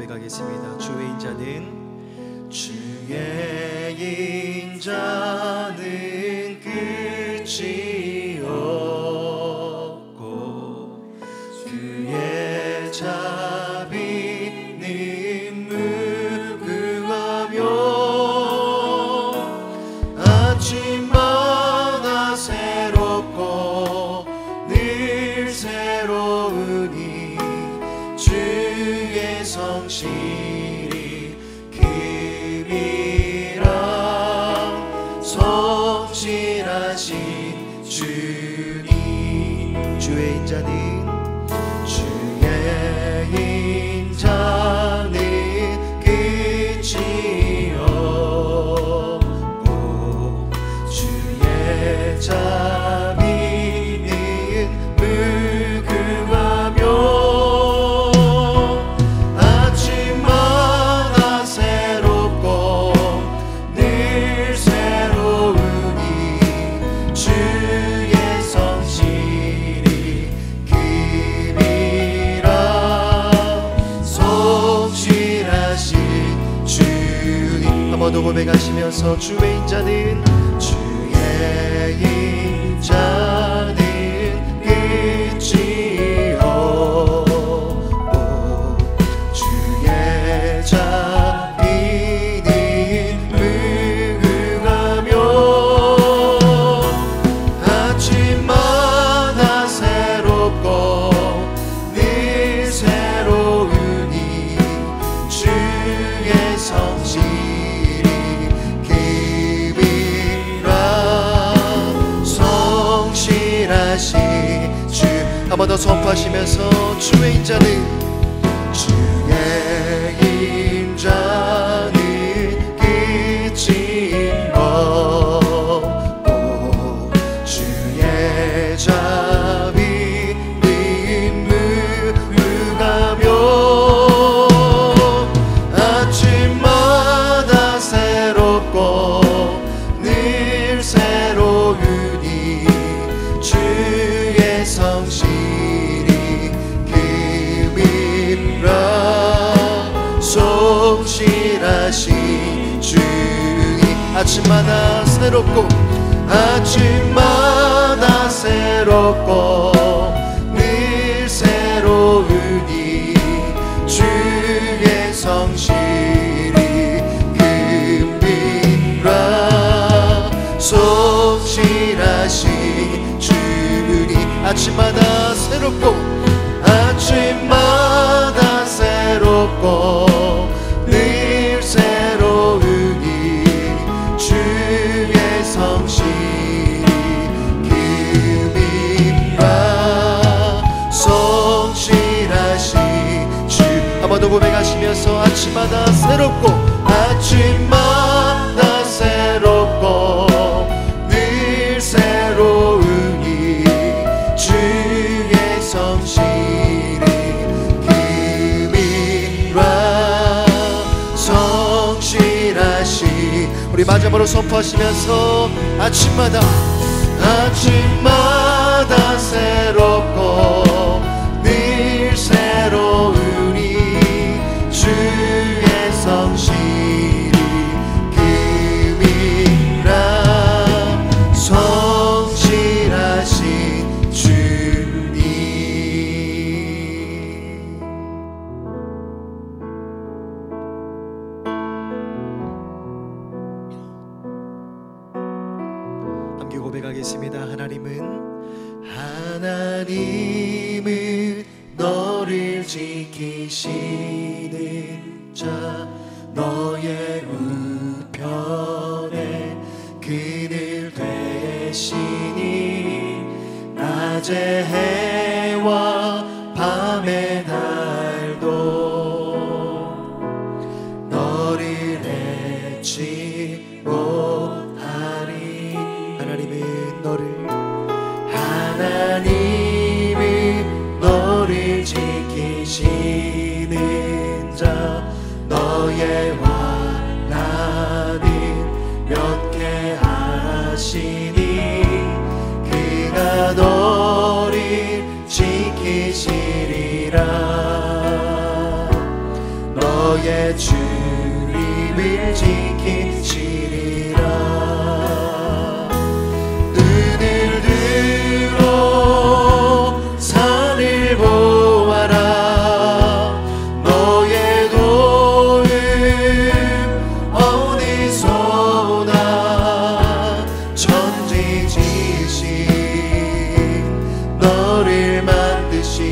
고백하겠습니다. 주의 인자는 끝이 없고 그의 자비는 무궁하며 아침마다 새롭고 늘 새로우니 주의 성실이 금이라 성실하신 주님. 주의 인자는 끝이 없고 주의 자비는 무궁하며 아침마다 새롭고 늘 새로우니 주의 성실이 금이라 성실하신 주님. 한 번 더 고백하시면서 주의 인자는 끝이 없고 주의 자비는 무궁하며 아침마다 새롭고 늘 새로우니 주의 성실이 금이라 성실하신 주. 한 번 더 선포하시면서 주의 인자는 끝이 없고 주의 자비는 무궁하며 아침마다 새롭고 늘 새로우니 주의 성실이 금이라 성실하신 주님. 아침마다 새롭고 늘 새로우니 주의 성실이 금이라 성실하신 주님. 아침마다 새롭고 늘 새로우니 주의 성실이 금이라 성실하신 주. 한 번 더 고백하시면서 아침마다 새롭고 늘 새로우니 주의 성실이 금이라 성실하신. 우리 마지막으로 선포하시면서 아침마다 새롭고 늘 새로우니 주의 성실이 금이라 성실하신 주님. 함께 고백하겠습니다. 하나님은 너를 지키시는 자, 너의 우편에 그늘 되시니 낮의 해와 밤의 달도 너를 해치 못하리. 하나님은 너를 지키시는 자, 너의 환난은 면케하시니 그가 너를 지키시리라. 너의 주님을 지키시리라. 눈을 들어 산을 보아라. 너의 도움 어디서 오나. 천지지신 너를 만드신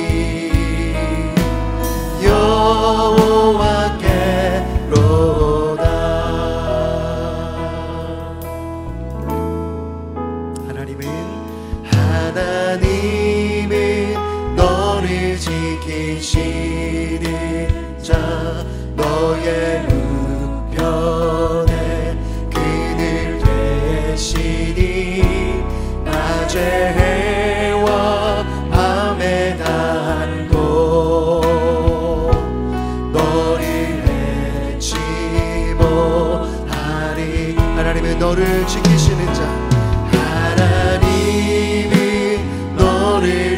여호와께로다. 하나님은 너를 지키시는 자. 너의 우편에 그늘 되시니. 낮에 해와 밤에 단고 너를 해치 못하리. 하나님은 너를 지키시는 자. 하나님은 너를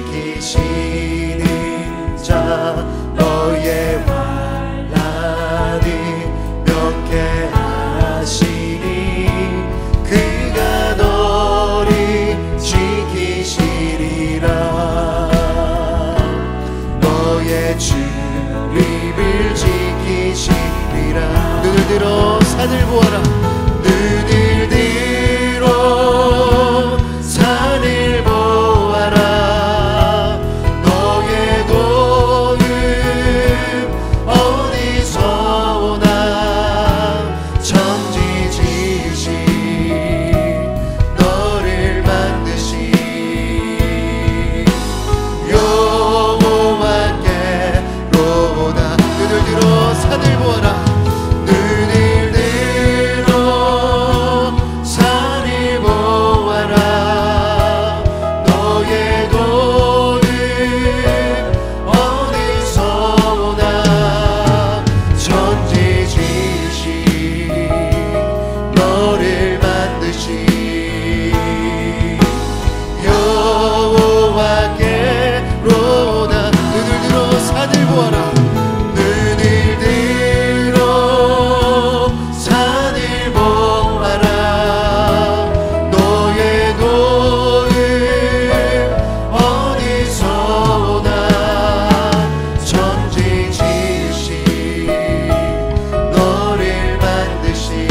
지키시는 자. 너의 환난을 면케하시니. 그가 너를 지키시리라. 너의 주님을 지키시리라. 눈을 들어 산을 보아라. 눈을 들어 산을 보아라. 너의 도움 어디서 오나. 천지지신 너를 만드신 여호와께로다. 눈을 들어 산을 보아라. 눈을 들어 산을 보아라. 너의 도움 어디서 오나. 천지지신 너를 만드신 여호와께로다. 눈을 들어 산을 보아라. 눈을 들어 산을 보아라. 너의 도움 어디서 오나. 천지지신 너를 만드신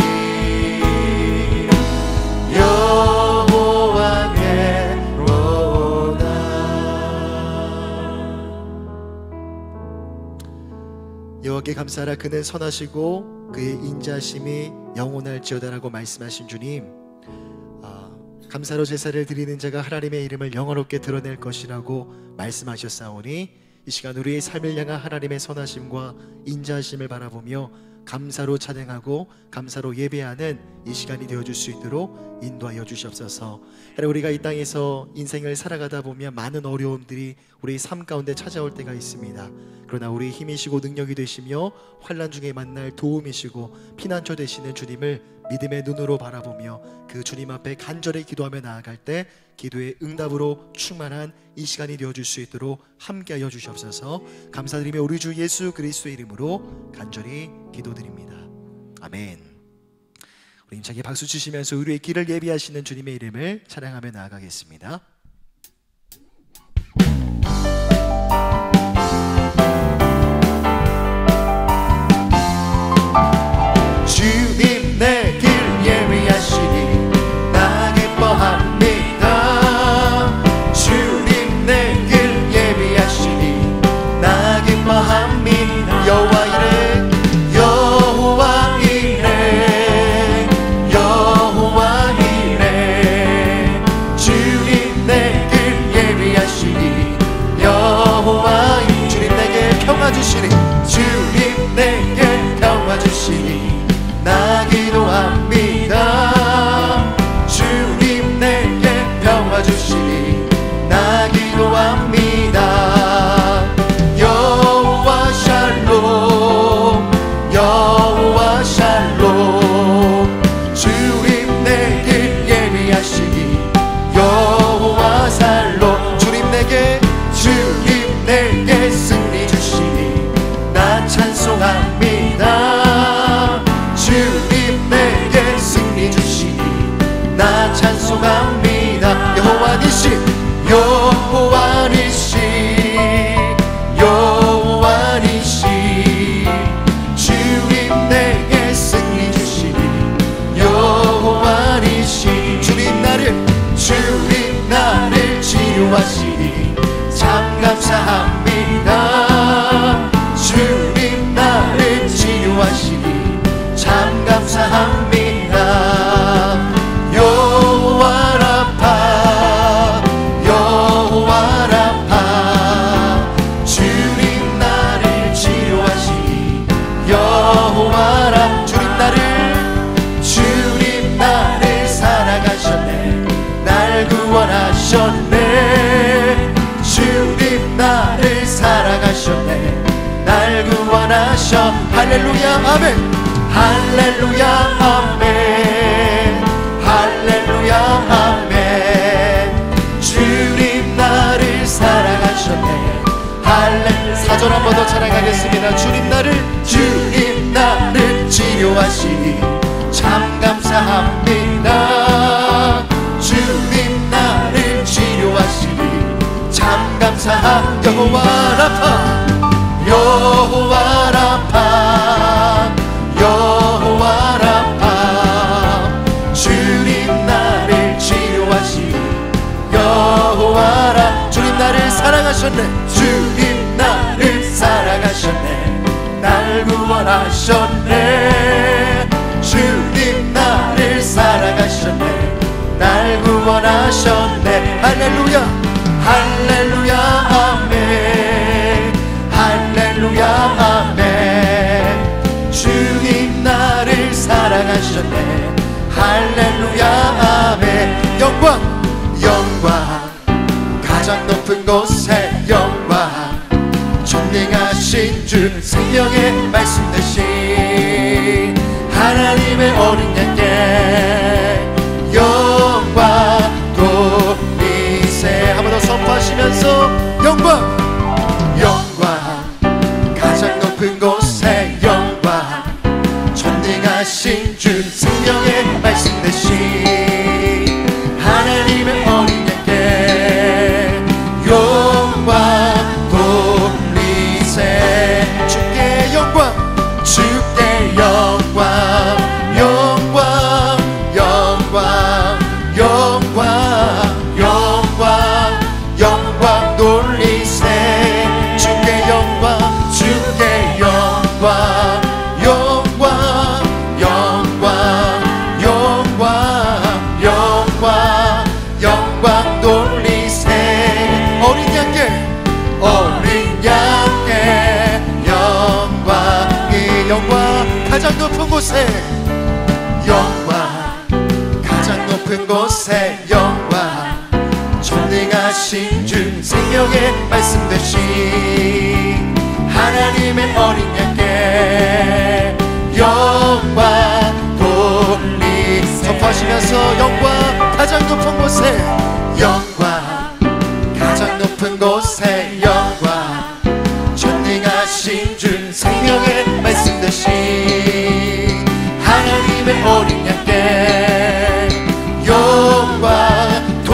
여호와께로다. 여호와께 감사하라. 그는 선하시고 그의 인자심이 영원할지어다라고 말씀하신 주님, 감사로 제사를 드리는 자가 하나님의 이름을 영화롭게 드러낼 것이라고 말씀하셨사오니, 이 시간 우리의 삶을 향한 하나님의 선하심과 인자하심을 바라보며 감사로 찬양하고 감사로 예배하는 이 시간이 되어줄 수 있도록 인도하여 주시옵소서. 우리가 이 땅에서 인생을 살아가다 보면 많은 어려움들이 우리 삶 가운데 찾아올 때가 있습니다. 그러나 우리 힘이시고 능력이 되시며 환난 중에 만날 도움이시고 피난처 되시는 주님을 믿음의 눈으로 바라보며 그 주님 앞에 간절히 기도하며 나아갈 때 기도의 응답으로 충만한 이 시간이 되어줄 수 있도록 함께하여 주시옵소서. 감사드리며 우리 주 예수 그리스도의 이름으로 간절히 기도드립니다. 아멘. 우리 힘차게 박수 치시면서 우리의 길을 예비하시는 주님의 이름을 찬양하며 나아가겠습니다. 주님 내 길 예비하시니 나 기뻐합니다. 주님 내 길 예비하시니 나 기뻐합니다. 여호와 이래 여호와 이래 여호와 이래 주님 내 치유하시니 참 감사합니다. 주님 나를 치유하시니 참 감사합니다. 여호와 라파 여호와 라파 주님 나를 치유하시니 여호와 라파 주님 나를 사랑하셨네 날 구원하셨네 주님 나를 사랑하셨네 날 구원하셨 할렐루야 아멘 할렐루야 아멘 할렐루야 아멘 주님 나를 사랑하셨네 할렐루야 4절 한 번 더 찬양하겠습니다. 주님 나를 치료하시니 참 감사합니다. 주님 나를 치료하시니 참 감사합니다. 여호와 라파 여호와 라파 여호와 라파 주님 나를 치료하시니 여호와 라파 주님 나를 사랑하셨네 주님 나를 사랑하셨네 날 구원하셨네 주님 나를 사랑하셨네 날 구원하셨네 할렐루야 할렐루야 아멘 할렐루야 아멘 주님 나를 사랑하셨네 할렐루야 아멘 영광 영광 가장 높은 곳에 영광 전능하신 주 생명의 말씀 되신 하나님의 어린 양께 영광 돌리세 한 번 더 선포하시면서 영광 영광 가장 높은 곳에 영광 전능하신 주 생명의 말씀 되신 하나님의 어린 양께 영광 돌리세 주께 영광 주께 영광 영광 영광 영광 영광 영광 돌리세 주께 영광 주께 영광 영광 영광 영광 영광 영광 돌리세 어린 양께 영광 이 영광 가장 높은 곳에 영광 가장 높은 곳에 영광 전능하신 주 생명의 말씀 되신 하나님의 어린 양께 영광 돌리 선포하시면서 영광 가장 높은 곳에 영광 가장 높은 곳에 영광 전능하신 주 생명의 말씀 되신 하나님의 어린 양께 영광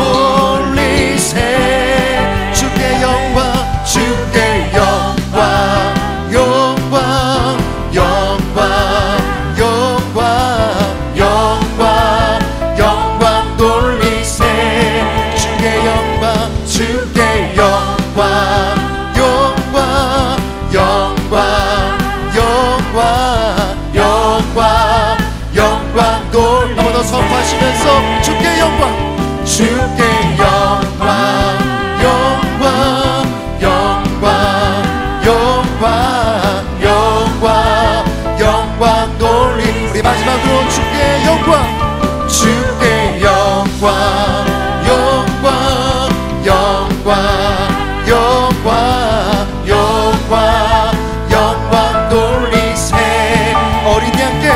돌리세 주께 영광 주께 영광 영광 영광 영광 영광 영광 돌리세 주께 영광 주께 영광 영광 영광 영광 영광 영광 돌 한 번 더 선포하시면서 주께 영광 주께 영광 영광 영광 영광 영광 영광 돌리 우리 마지막으로 주께 영광 주께 영광 영광 영광 영광 영광 영광 돌리세 어린 양께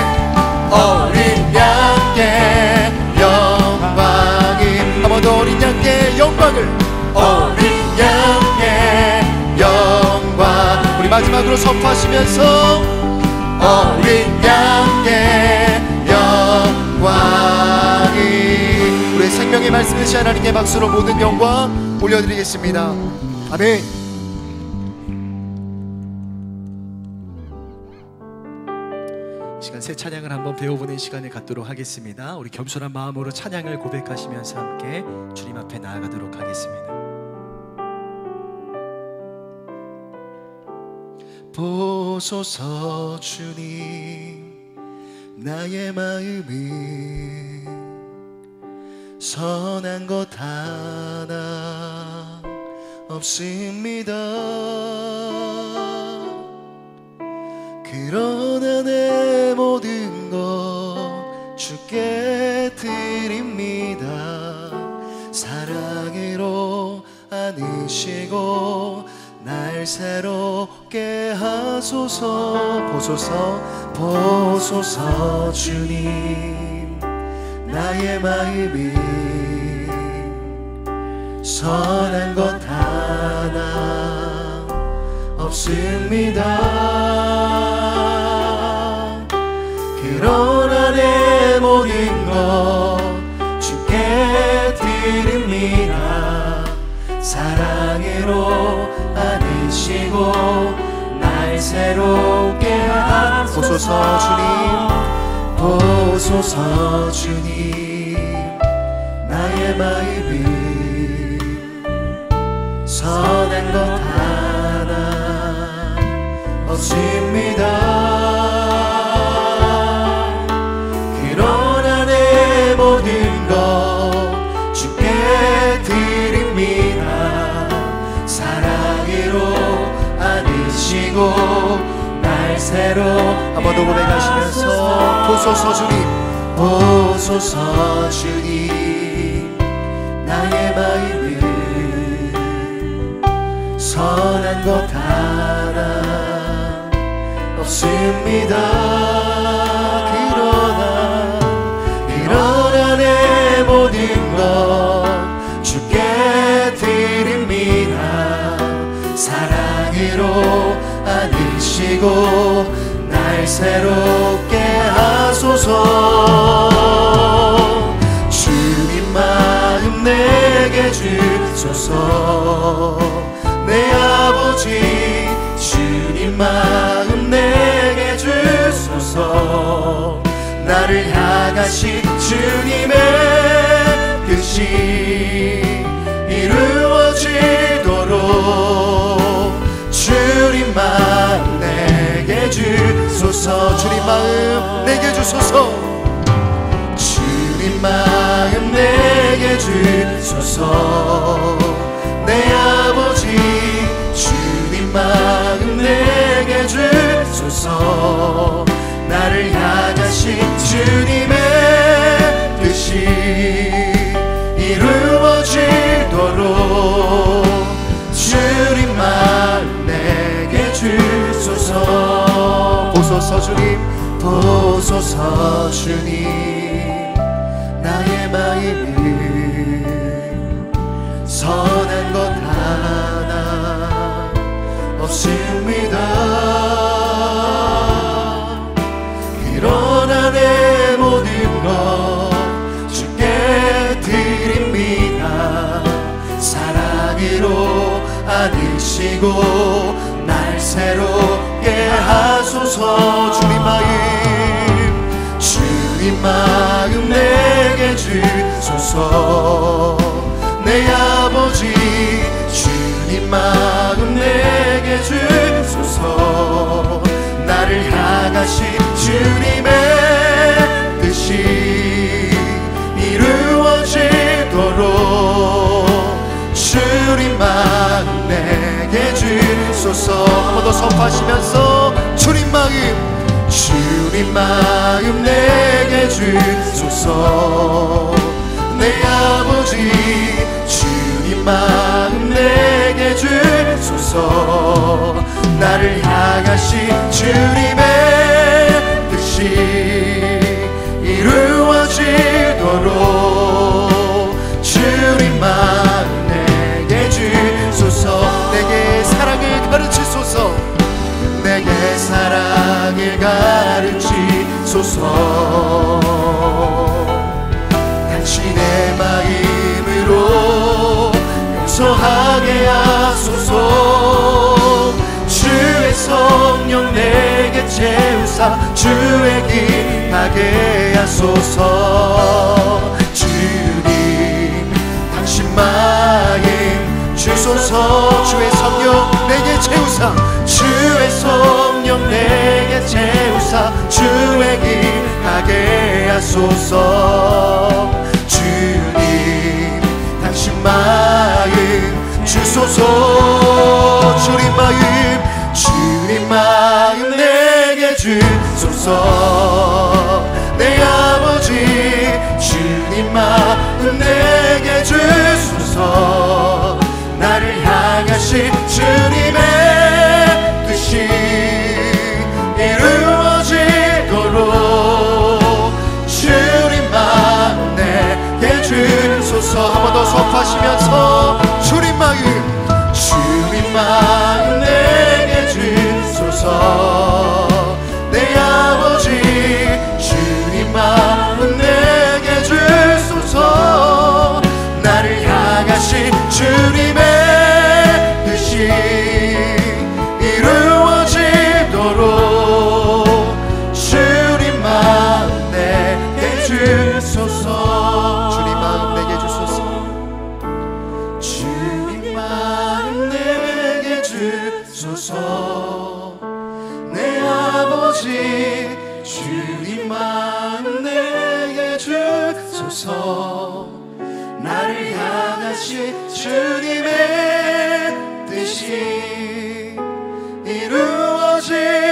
영광이 한 번 더 어린 양께 영광을 어린 양께 영광 우리 마지막으로 선포하시면서 어린 양께 영광이 우리 생명의 말씀 되신 하나님께 박수로 모든 영광 올려드리겠습니다. 아멘. 시간 새 찬양을 한번 배워보는 시간을 갖도록 하겠습니다. 우리 겸손한 마음으로 찬양을 고백하시면서 함께 주님 앞에 나아가도록 하겠습니다. 보소서 주님, 나의 마음은 선한 것 하나 없습니다. 그러나 내 모든 것 주께 드립니다. 사랑으로 안으시고 날 새롭게 하소서. 보소서 주님, 나의 마음이 선한 것 하나 없습니다. 그러나 내 모든 것 주께 드립니다. 사랑으로 안으시고 날 새롭게 하소서. 보소서 주님, 나의 마음이 선한 것 하나 없습니다. 그러나 내 모든 것 주께 드립니다. 사랑으로 안으시고 날 새로 한 번 더 고백하시면서 보소서 주님, 나의 마음을 선한 것 하나 없습니다. 그러나 내 모든 것 주께 드립니다. 사랑으로 안으시고 날 새롭게 하소서. 주님 마음 내게 주소서. 내 아버지 주님 마음 내게 주소서. 나를 향하신 주님의 뜻이 이루어지도록 주님 마음 내게 주소서. 주님 마음 내게 주소서. 주님 마음 내게 주소서. 내 아버지 주님 마음 내게 주소서. 나를 향하신 주님의 뜻이 이루어지도록 주님 마음 내게 주소서. 보소서 주님, 나의 마음을 선한 것 하나 없습니다. 그러나 내 모든 것 주께 드립니다. 사랑으로 안으시고 날 새롭게 하소서. 주님 마음 내게 주소서. 내 아버지 주님 마음 내게 주소서. 나를 향하신 주님의 뜻이 이루어지도록 주님 마음 내게 주소서. 한 번 더 선포하시면서 주님 마음 내게 주소서. 내 아버지 주님 마음 내게 주소서. 나를 향하신 주님의 뜻이 이루어지도록 주님 마음 내게 주소서. 내게 사랑을 가르치소서. 내게 사랑을 가르치소서. 당신의 마음으로 용서하게 하소서. 주의 성령 내게 채우사 주의 길 가게 하소서. 주님 당신 마음 주소서. 주의 성령 내게 채우사 주의 성령 내게 채우사 주의 길 가게 하소서. 주님 당신 마음 주소서. 주님 마음 내게 주소서. 내 아버지 주님 마음 내게 주소서. 나를 향하신 주님의 뜻이 이루어지도록 주님 마음 내게 주소서. 한 번 더 선포하시면서 주님 마음 내게 주소서. 내 아버지 주님 마음 내게 주소서. 나를 향하신 주님의 뜻이 이루어지도록 주님 마음 내게 주소서. 주님 마음 내게 주소서. 주님 마음 내게 주소서. 내 아버지 주님 마음 내게 주소서. 나를 향하신 주님의 뜻이 이루어지